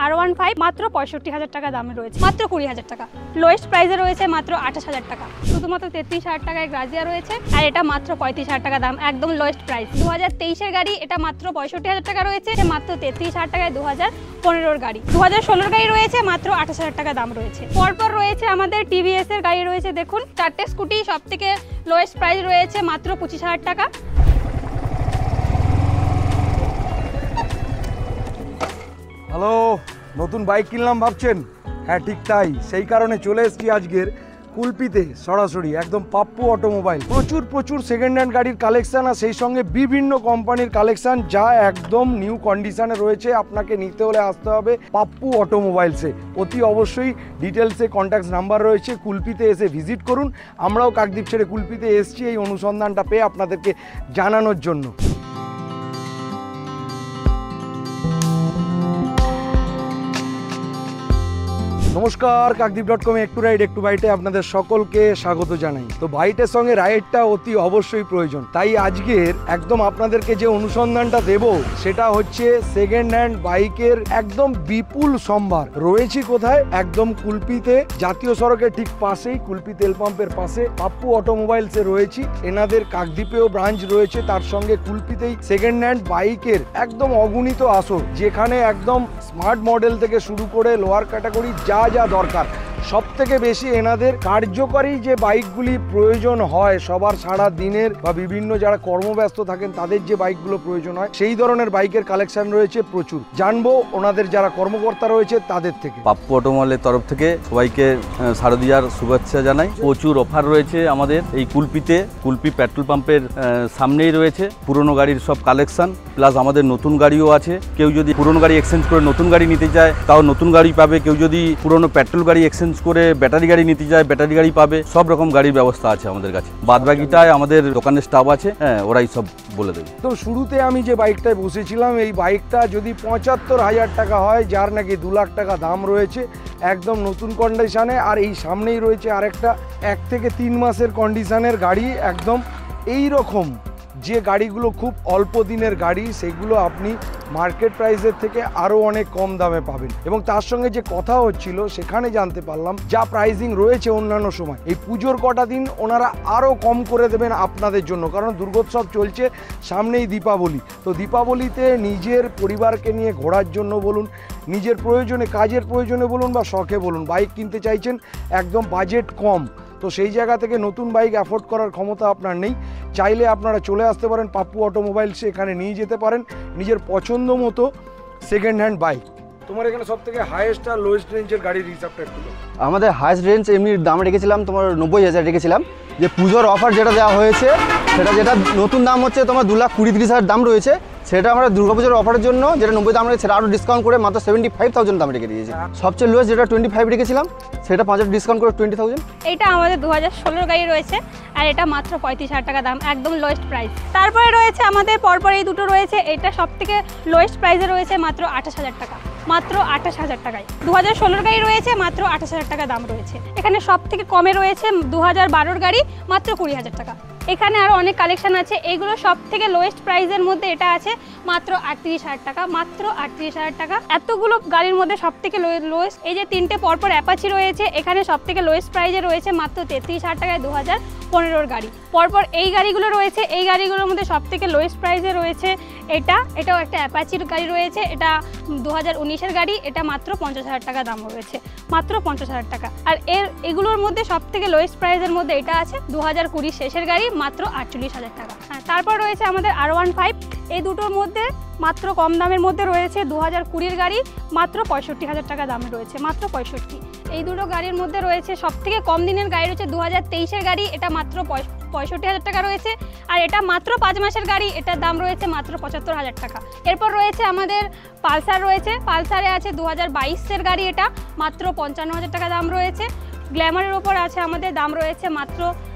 R15 মাত্র ৬৫,০০০ টাকা দামে রয়েছে, মাত্র ২০,০০০ টাকা। লোয়েস্ট প্রাইসে রয়েছে মাত্র ২৮,০০০ টাকা। শুধুমাত্র ৩৩,০০০ টাকায় গ্রাজিয়া রয়েছে, আর এটা মাত্র ৩৫,০০০ টাকা দাম, একদম লোয়েস্ট প্রাইস। ২০২৩-এর গাড়ি, এটা মাত্র ৬৫,০০০ টাকা রয়েছে, মাত্র ৩৩,০০০ টাকায় ২০১৫-এর গাড়ি। ২০১৬-এর গাড়ি রয়েছে মাত্র ২৮,০০০ টাকা দাম রয়েছে। পরপর রয়েছে আমাদের টিভিএস-এর গাড়ি রয়েছে, দেখুন 4টে স্কুটি, সব থেকে লোয়েস্ট প্রাইস রয়েছে মাত্র ২৫,০০০ টাকা। হ্যালো, নতুন বাইক কিনলাম ভাবছেন? হ্যাঁ, ঠিক তাই। সেই কারণে চলে এসেছি আজকের কুলপিতে সরাসরি, একদম পাপ্পু অটোমোবাইল। প্রচুর সেকেন্ড হ্যান্ড গাড়ির কালেকশান, আর সেই সঙ্গে বিভিন্ন কোম্পানির কালেকশান, যা একদম নিউ কন্ডিশনে রয়েছে। আপনাকে নিতে হলে আসতে হবে পাপ্পু অটোমোবাইলসে। অতি অবশ্যই ডিটেলসে কন্ট্যাক্ট নাম্বার রয়েছে, কুলপিতে এসে ভিজিট করুন। আমরাও কাকদ্বীপ ছেড়ে কুলপিতে এসেছি এই অনুসন্ধানটা পেয়ে আপনাদেরকে জানানোর জন্য। নমস্কার, কাকদ্বীপ.com একটু রাইড একটু বাইটে আপনাদের সকলকে স্বাগত জানাই। তো বাইটের সঙ্গে রাইডটা অতি অবশ্যই প্রয়োজন, তাই আজকের একদম আপনাদেরকে যে অনুসন্ধানটা দেব সেটা হচ্ছে সেকেন্ড হ্যান্ড বাইকের একদম বিপুল সম্ভার। রয়েছি কোথায়? একদম কুলপিতে, জাতীয় সড়কের ঠিক পাশেই, কুলপি তেল পাম্পের পাশে পাপ্পু অটোমোবাইলসে রয়েছি। এনাদের কাকদ্বীপেও ব্রাঞ্চ রয়েছে, তার সঙ্গে কুলপিতেই সেকেন্ড হ্যান্ড বাইকের একদম অগণিত আসর, যেখানে একদম স্মার্ট মডেল থেকে শুরু করে লোয়ার ক্যাটাগরি যা দরকার, সব থেকে বেশি এনাদের কার্যকরী যে বাইকগুলি প্রয়োজন হয় সবার সারা দিনের বা বিভিন্ন যারা কর্মব্যস্ত থাকেন তাদের যে বাইকগুলো প্রয়োজন হয়, সেই ধরনের বাইকের কালেকশন রয়েছে প্রচুর। জানবো ওনাদের যারা কর্মকর্তা রয়েছে তাদের থেকে। পাপ্পু অটোমোবাইলের তরফ থেকে সবাইকে শারদীয়ার শুভেচ্ছা জানাই। প্রচুর অফার রয়েছে আমাদের এই কুলপিতে। কুলপি পেট্রোল পাম্পের সামনেই রয়েছে পুরনো গাড়ির সব কালেকশন, প্লাস আমাদের নতুন গাড়িও আছে। কেউ যদি পুরনো গাড়ি এক্সচেঞ্জ করে নতুন গাড়ি নিতে চায় তাও নতুন গাড়ি পাবে। কেউ যদি পুরনো পেট্রোল গাড়ি এক্সচেঞ্জ করে ব্যাটারি গাড়ি নিতে যায় ব্যাটারি গাড়ি পাবে। সব রকম গাড়ির ব্যবস্থা আছে আমাদের কাছে। বাদবাকিটায় আমাদের দোকানের স্টাফ আছে, ওরাই সব বলে দেবে। তো শুরুতে আমি যে বাইকটায় বসেছিলাম, এই বাইকটা যদি ৭৫,০০০ টাকা হয়, যার নাকি ২ লাখ টাকা দাম রয়েছে, একদম নতুন কন্ডিশনে। আর এই সামনেই রয়েছে আরেকটা 1 থেকে 3 মাসের কন্ডিশনের গাড়ি। একদম এই রকম যে গাড়িগুলো খুব অল্প দিনের গাড়ি, সেগুলো আপনি মার্কেট প্রাইসের থেকে আরও অনেক কম দামে পাবেন। এবং তার সঙ্গে যে কথা হচ্ছিল সেখানে জানতে পারলাম যা প্রাইসিং রয়েছে অন্যান্য সময়, এই পুজোর কটা দিন ওনারা আরও কম করে দেবেন আপনাদের জন্য, কারণ দুর্গোৎসব চলছে, সামনেই দীপাবলি। তো দীপাবলিতে নিজের পরিবারকে নিয়ে ঘোরার জন্য বলুন, নিজের প্রয়োজনে, কাজের প্রয়োজনে বলুন বা শখে বলুন, বাইক কিনতে চাইছেন, একদম বাজেট কম, তো সেই জায়গা থেকে নতুন বাইক অ্যাফোর্ড করার ক্ষমতা আপনার নেই, চাইলে আপনারা চলে আসতে পারেন পাপ্পু অটোমোবাইলসে। এখানে নিয়ে যেতে পারেন নিজের পছন্দ মতো সেকেন্ড হ্যান্ড বাইক। তোমার এখানে সব থেকে হাইয়েস্ট আর লোয়েস্ট রেঞ্জের গাড়ির হিসাবটা একটু। আমাদের হাইয়েস্ট রেঞ্জ এমনি দাম রেখেছিলাম তোমার ৯০,০০০ রেখেছিলাম। যে পুজোর অফার যেটা দেওয়া হয়েছে সেটা, যেটা নতুন দাম হচ্ছে তোমার ২,২০,০০০ দাম রয়েছে, সেটা আমরা দুর্গাপুজোর অফারের জন্য যেটা ৯০ দাম রয়েছে সেটা আরও ডিসকাউন্ট করে মাত্র 75,000 দাম রেখে দিয়েছে। সবচেয়ে লোয়েস্ট যেটা 25 রেখেছিলাম সেটা ৫ ডিসকাউন্ট করে 20,000। এটা আমাদের ২০১৬-এর গাড়ি রয়েছে, আর এটা মাত্র ৩৫,০০০ টাকা দাম, একদম লোয়েস্ট প্রাইস। তারপরে রয়েছে আমাদের পরপর এই দুটো রয়েছে, এটা সব থেকে লোয়েস্ট প্রাইসে রয়েছে মাত্র ২৮,০০০ টাকা, মাত্র ২৮,০০০ টাকায়। ২০১৬-এর গাড়ি রয়েছে, মাত্র ২৮,০০০ টাকা দাম রয়েছে। এখানে সব থেকে কমে রয়েছে ২০১২-এর গাড়ি, মাত্র ২০,০০০ টাকা। এখানে আরও অনেক কালেকশন আছে, এগুলো সব থেকে লোয়েস্ট প্রাইসের মধ্যে এটা আছে মাত্র ৩৮,০০০ টাকা, মাত্র ৩৮,০০০ টাকা। এতগুলো গাড়ির মধ্যে সব থেকে লোয়েস্ট এই যে 3টে পরপর অ্যাপাচি রয়েছে, এখানে সব থেকে লোয়েস্ট প্রাইসে রয়েছে মাত্র ৩৩,০০০ টাকায় ২০১৫-এর গাড়ি। পরপর এই গাড়িগুলো রয়েছে, এই গাড়িগুলোর মধ্যে সব থেকে লোয়েস্ট প্রাইসে রয়েছে এটাও একটা অ্যাপাচির গাড়ি রয়েছে, এটা ২০১৯-এর গাড়ি, এটা মাত্র ৫০,০০০ টাকা দাম রয়েছে, মাত্র ৫০,০০০ টাকা। আর এগুলোর মধ্যে সব থেকে লোয়েস্ট প্রাইসের মধ্যে এটা আছে ২০২০ শেষের গাড়ি, মাত্র ৪৮,০০০ টাকা। হ্যাঁ, তারপর রয়েছে আমাদের R15। এই দুটোর মধ্যে মাত্র কম দামের মধ্যে রয়েছে ২০২০-এর গাড়ি, মাত্র ৬৫,০০০ টাকা দামে রয়েছে, মাত্র ৬৫। এই দুটো গাড়ির মধ্যে রয়েছে সব থেকে কম দিনের গাড়ি রয়েছে ২০২৩-এর গাড়ি, এটা মাত্র ৬৫,০০০ টাকা রয়েছে। আর এটা মাত্র 5 মাসের গাড়ি, এটার দাম রয়েছে মাত্র ৭৫,০০০ টাকা। এরপর রয়েছে আমাদের পালসার রয়েছে, পালসারে আছে ২০২২-এর গাড়ি, এটা মাত্র ৫৫,০০০ টাকা দাম রয়েছে। গ্ল্যামারের ওপর আছে আমাদের দাম রয়েছে মাত্র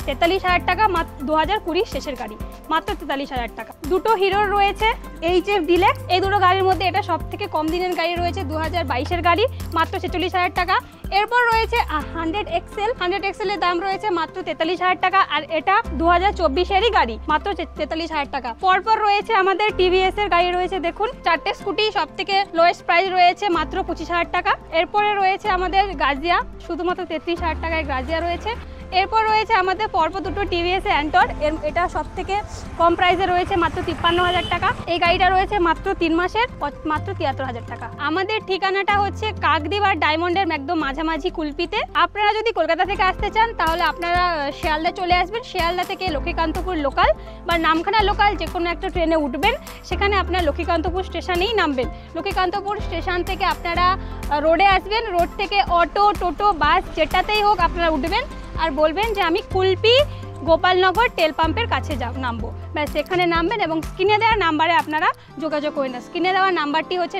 43,000 টাকা, মাত্র 2020 শেষের গাড়ি, মাত্র 43,000 টাকা। দুটো হিরোর রয়েছে HF ডিলেক্স, এই দুটো গাড়ির মধ্যে এটা সব থেকে কম দিনের গাড়ি রয়েছে, 2022-এর গাড়ি, মাত্র 46,000 টাকা। এরপর রয়েছে 100 XL এর দাম রয়েছে মাত্র 43,000 টাকা, আর এটা 2024-এরই গাড়ি, মাত্র 43,000 টাকা। পরপর রয়েছে আমাদের TVS এর গাড়ি রয়েছে, দেখুন 4টে স্কুটি, সব থেকে লোয়েস্ট প্রাইস রয়েছে মাত্র 25,000 টাকা। এরপরে রয়েছে আমাদের গাজিয়া, শুধুমাত্র 33,000 টাকায় গাজিয়া রয়েছে। এরপর রয়েছে আমাদের পরপর দুটো TVS অ্যান্টর, এটা সব থেকে কম প্রাইসে রয়েছে মাত্র 53,000 টাকা। এই গাড়িটা রয়েছে মাত্র 3 মাসের, মাত্র 73,000 টাকা। আমাদের ঠিকানাটা হচ্ছে কাকদ্বীপ আর ডায়মন্ডের একদম মাঝামাঝি কুলপিতে। আপনারা যদি কলকাতা থেকে আসতে চান তাহলে আপনারা শিয়ালদা চলে আসবেন, শিয়ালদা থেকে লক্ষ্মীকান্তপুর লোকাল বা নামখানা লোকাল যে কোনো একটা ট্রেনে উঠবেন, সেখানে আপনার লক্ষ্মীকান্তপুর স্টেশনেই নামবেন। লক্ষ্মীকান্তপুর স্টেশন থেকে আপনারা রোডে আসবেন, রোড থেকে অটো, টোটো, বাস যেটাতেই হোক আপনারা উঠবেন আর বলবেন যে আমি কুলপি গোপালনগর তেল পাম্পের কাছে নামবো, ব্যাস সেখানে নামবেন এবং স্ক্রিনে দেওয়া নাম্বারে আপনারা যোগাযোগ করে নেন। স্ক্রিনে দেওয়া নাম্বারটি হচ্ছে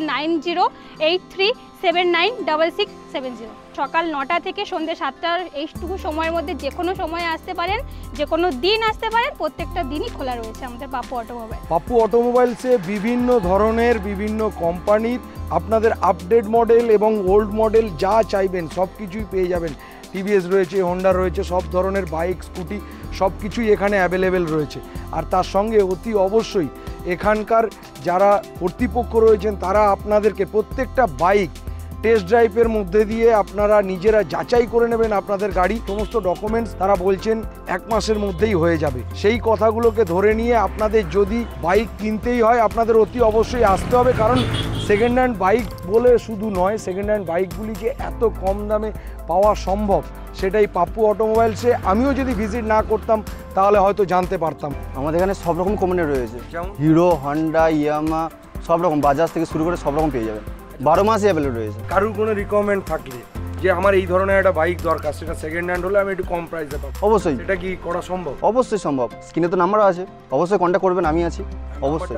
9083796670। সকাল 9টা থেকে সন্ধ্যে 7টার এইটুকু সময়ের মধ্যে যে কোনো সময় আসতে পারেন, যে কোনো দিন আসতে পারেন, প্রত্যেকটা দিনই খোলা রয়েছে আমাদের পাপ্পু অটোমোবাইল। পাপ্পু অটোমোবাইলসে বিভিন্ন ধরনের বিভিন্ন কোম্পানির আপনাদের আপডেট মডেল এবং ওল্ড মডেল যা চাইবেন সব কিছুই পেয়ে যাবেন। TVS রয়েছে, হোন্ডা রয়েছে, সব ধরনের বাইক, স্কুটি সব কিছুই এখানে অ্যাভেলেবেল রয়েছে। আর তার সঙ্গে অতি অবশ্যই এখানকার যারা কর্তৃপক্ষ রয়েছেন তারা আপনাদেরকে প্রত্যেকটা বাইক টেস্ট ড্রাইভের মধ্যে দিয়ে আপনারা নিজেরা যাচাই করে নেবেন আপনাদের গাড়ি, সমস্ত ডকুমেন্টস তারা বলছেন 1 মাসের মধ্যেই হয়ে যাবে। সেই কথাগুলোকে ধরে নিয়ে আপনাদের যদি বাইক কিনতেই হয় আপনাদের অতি অবশ্যই আসতে হবে, কারণ সেকেন্ড হ্যান্ড বাইক বলে শুধু নয়, সেকেন্ড হ্যান্ড বাইকগুলি যে এত কম দামে পাওয়া সম্ভব সেটাই পাপ্পু অটোমোবাইলসে আমিও যদি ভিজিট না করতাম তাহলে হয়তো জানতে পারতাম। আমাদের এখানে সব রকম কোম্পানি রয়েছে, যেমন? হিরো, হন্ডা, ইয়ামা, সব রকম, বাজাজ থেকে শুরু করে সব রকম পেয়ে যাবেন, 12 মাসই অ্যাভেলেবল রয়েছে। কারুর কোনো রিকোয়ারমেন্ট থাকলে যে আমার এই ধরনের একটা বাইক দরকার, সেটা সেকেন্ড হ্যান্ড হলে আমি একটু কম প্রাইসে পাবো, অবশ্যই এটা কি করা সম্ভব? অবশ্যই সম্ভব। স্ক্রিনে তো নাম্বার আছে, অবশ্যই কন্ট্যাক্ট করবেন, আমি আছি অবশ্যই।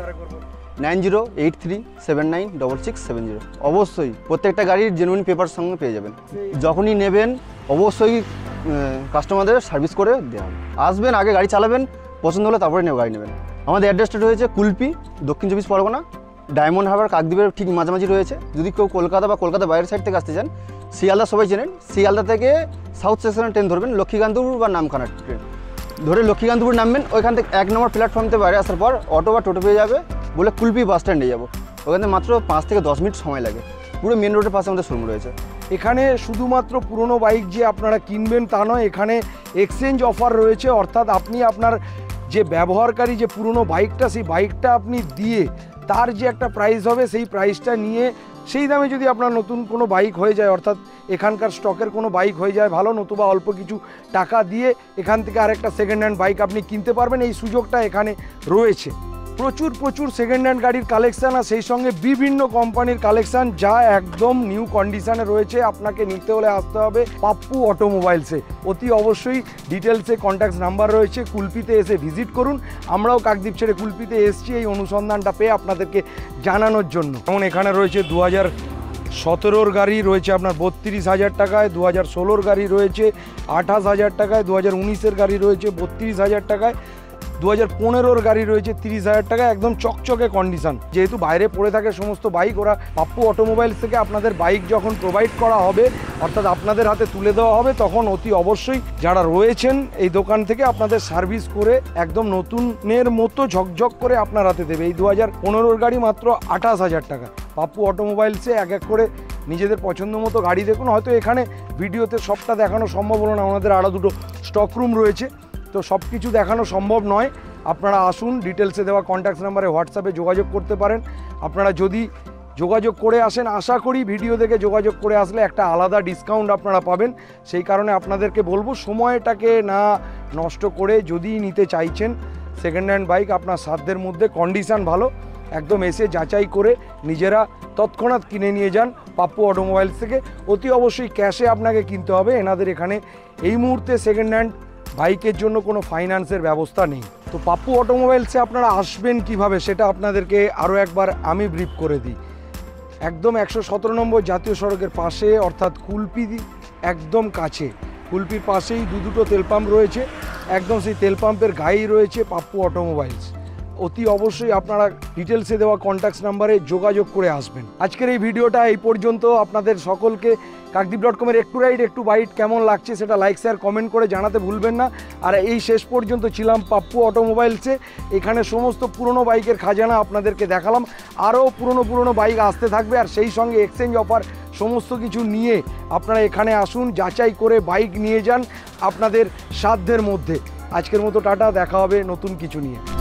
9083796670। অবশ্যই প্রত্যেকটা গাড়ির জেনুইন পেপার সঙ্গে পেয়ে যাবেন। যখনই নেবেন অবশ্যই কাস্টমারদের সার্ভিস করে দেওয়া হবে। আসবেন, আগে গাড়ি চালাবেন, পছন্দ হলে তারপরে গাড়ি নেবেন। আমাদের অ্যাড্রেসটা রয়েছে কুলপি, দক্ষিণ 24 পরগনা, ডায়মন্ড হারবার কাকদ্বীপের ঠিক মাঝামাঝি রয়েছে। যদি কেউ কলকাতা বা কলকাতা বাইরের সাইড থেকে আসতে চান, শিয়ালদা সবাই চেনেন, শিয়ালদা থেকে সাউথ স্টেশনের ট্রেন ধরবেন, লক্ষ্মীকান্তপুর বা নামখানা ট্রেন ধরে লক্ষ্মীকান্তপুর নামবেন। ওইখান থেকে 1 নম্বর প্ল্যাটফর্ম থেকে বাইরে আসার পর অটো বা টোটো পেয়ে যাবে, বলে কুলপি বাস স্ট্যান্ডে যাবো। ওখান থেকে মাত্র 5 থেকে 10 মিনিট সময় লাগে। পুরো মেন রোডের পাশে আমাদের শোরুম রয়েছে। এখানে শুধুমাত্র পুরনো বাইক যে আপনারা কিনবেন তা নয়, এখানে এক্সচেঞ্জ অফার রয়েছে, অর্থাৎ আপনি আপনার যে ব্যবহারকারী যে পুরনো বাইকটা, সেই বাইকটা আপনি দিয়ে তার যে একটা প্রাইস হবে সেই প্রাইসটা নিয়ে সেই দামে যদি আপনার নতুন কোনো বাইক হয়ে যায়, অর্থাৎ এখানকার স্টকের কোনো বাইক হয়ে যায় ভালো, নতুবা অল্প কিছু টাকা দিয়ে এখান থেকে আরেকটা সেকেন্ড হ্যান্ড বাইক আপনি কিনতে পারবেন। এই সুযোগটা এখানে রয়েছে। প্রচুর সেকেন্ড হ্যান্ড গাড়ির কালেকশান, আর সেই সঙ্গে বিভিন্ন কোম্পানির কালেকশান যা একদম নিউ কন্ডিশনে রয়েছে। আপনাকে নিতে হলে আসতে হবে পাপ্পু অটোমোবাইলসে। অতি অবশ্যই ডিটেলসে কন্ট্যাক্ট নাম্বার রয়েছে, কুলপিতে এসে ভিজিট করুন। আমরাও কাকদ্বীপ ছেড়ে কুলপিতে এসেছি এই অনুসন্ধানটা পেয়ে আপনাদেরকে জানানোর জন্য। যেমন এখানে রয়েছে 2017 গাড়ি রয়েছে আপনার 32,000 টাকায়, 2016 গাড়ি রয়েছে 28,000 টাকায়, 2019 গাড়ি রয়েছে 32,000 টাকায়, 2015 গাড়ি রয়েছে 30,000 টাকা, একদম চকচকে কন্ডিশন। যেহেতু বাইরে পড়ে থাকে সমস্ত বাইক, ওরা পাপ্পু অটোমোবাইলস থেকে আপনাদের বাইক যখন প্রোভাইড করা হবে, অর্থাৎ আপনাদের হাতে তুলে দেওয়া হবে, তখন অতি অবশ্যই যারা রয়েছেন এই দোকান থেকে আপনাদের সার্ভিস করে একদম নতুনের মতো ঝকঝক করে আপনার হাতে দেবে। এই 2015 গাড়ি মাত্র 28,000 টাকা। পাপ্পু অটোমোবাইলসে এক এক করে নিজেদের পছন্দ মতো গাড়ি দেখুন। হয়তো এখানে ভিডিওতে সবটা দেখানো সম্ভব হলো না, আমাদের আরও দুটো স্টক রুম রয়েছে, তো সব কিছু দেখানো সম্ভব নয়। আপনারা আসুন, ডিটেলসে দেওয়া কন্ট্যাক্ট নাম্বারে হোয়াটসঅ্যাপে যোগাযোগ করতে পারেন। আপনারা যদি যোগাযোগ করে আসেন, আশা করি ভিডিও দেখে যোগাযোগ করে আসলে একটা আলাদা ডিসকাউন্ট আপনারা পাবেন। সেই কারণে আপনাদেরকে বলবো সময়টাকে না নষ্ট করে যদি নিতে চাইছেন সেকেন্ড হ্যান্ড বাইক আপনার সাধ্যের মধ্যে, কন্ডিশান ভালো, একদম এসে যাচাই করে নিজেরা তৎক্ষণাৎ কিনে নিয়ে যান পাপ্পু অটোমোবাইলস থেকে। অতি অবশ্যই ক্যাশে আপনাকে কিনতে হবে। এনাদের এখানে এই মুহূর্তে সেকেন্ড হ্যান্ড বাইকের জন্য কোনো ফাইন্যান্সের ব্যবস্থা নেই। তো পাপ্পু অটোমোবাইলসে আপনারা আসবেন কিভাবে সেটা আপনাদেরকে আরও একবার আমি ব্রিফ করে দিই। একদম 117 নম্বর জাতীয় সড়কের পাশে, অর্থাৎ কুলপি একদম কাছে, কুলপির পাশেই দুটো তেল পাম্প রয়েছে। একদম সেই তেল পাম্পের গায়েই রয়েছে পাপ্পু অটোমোবাইলস। অতি অবশ্যই আপনারা ডিটেলসে দেওয়া কন্ট্যাক্ট নাম্বারে যোগাযোগ করে আসবেন। আজকের এই ভিডিওটা এই পর্যন্ত। আপনাদের সকলকে কাকদ্বীপ.com-এর একটু রাইড একটু বাইট কেমন লাগছে সেটা লাইক শেয়ার কমেন্ট করে জানাতে ভুলবেন না। আর এই শেষ পর্যন্ত ছিলাম পাপ্পু অটোমোবাইলসে। এখানে সমস্ত পুরনো বাইকের খাজানা আপনাদেরকে দেখালাম। আরও পুরনো বাইক আসতে থাকবে, আর সেই সঙ্গে এক্সচেঞ্জ অফার সমস্ত কিছু নিয়ে আপনারা এখানে আসুন, যাচাই করে বাইক নিয়ে যান আপনাদের সাধ্যের মধ্যে। আজকের মতো টাটা, দেখা হবে নতুন কিছু নিয়ে।